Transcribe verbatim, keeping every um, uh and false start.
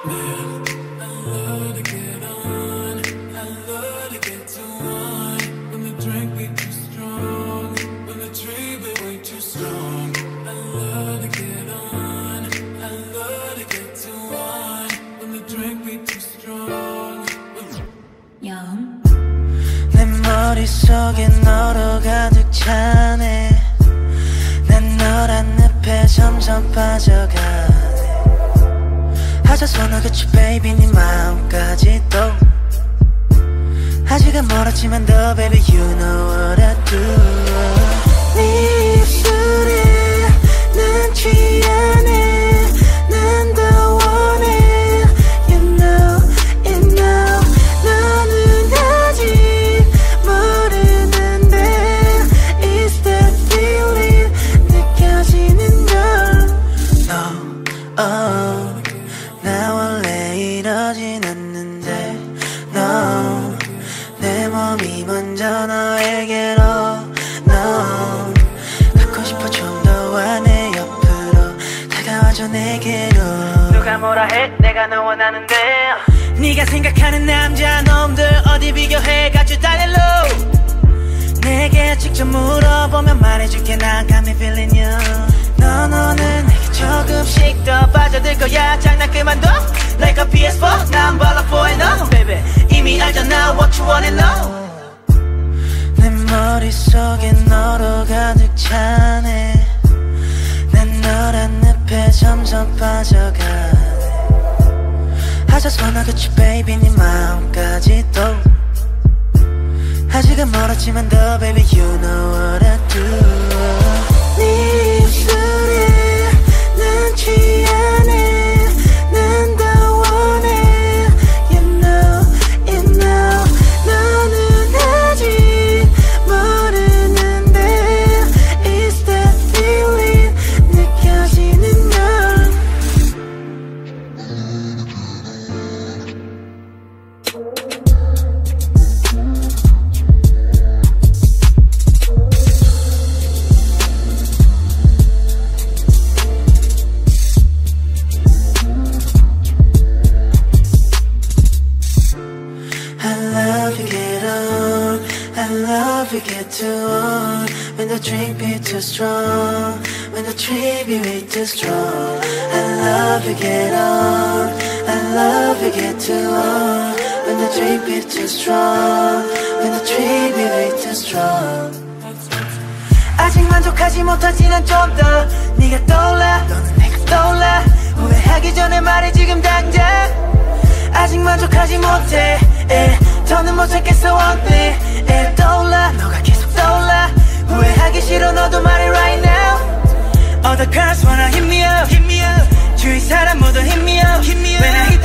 내 머릿속에 너로 가득 차네. 난 너란 늪에 점점 빠져가네. I just wanna get you baby 네 마음까지 또 아직은 멀었지만 더 baby you know what I do. 네 입술에 난 취하네. 난 더 원해 you know you know. 너는 아직 모르는데 it's that feeling 느껴지는 걸. No oh 나 원래 이러진 않는데 no 내 몸이 먼저 너에게로 no 갖고 싶어 좀 더 와 내 옆으로 다가와줘 내게로. 누가 뭐라 해 내가 너 원하는데 네가 생각하는 남자 놈들 어디 비교해가지고 달릴로. 내게 직접 물어보면 말해줄게 난 got me feeling you. 너 너는 내게 조금씩 더 빠져들 거야. 장난 그만둬 like a 피 에스 포. 난 발라 foreigner baby 이미 알잖아 what you wanna know. 내 머릿속에 너로 가득 차네. 난 너란 늪에 점점 빠져가네. I just wanna get you baby 네 마음까지 또 아직은 멀었지만 더 baby you know what I do. 네 입술에 난 취하네. 난 더 원해 you know you know. 너는 아직 모르는데 it's that feeling 느껴지는 걸. We get too on when the drink be too strong, when the tree be way too strong. I love you get on, I love you get too on when the drink be too strong, when the tree be way too strong. 아직 만족하지 못하지 난 좀 더 네가 떠올라. 너는 내가 떠올라. 후회하기 전에 말해 지금 당장. 아직 만족하지 못해 에, 더는 못 참겠어 one thing 에, 떠올라 너가 계속 떠올라. 후회하기 싫어 너도 말해 right now. All the girls wanna hit me up, hit me up. 주위 사람 모두 hit me up, hit me up. When I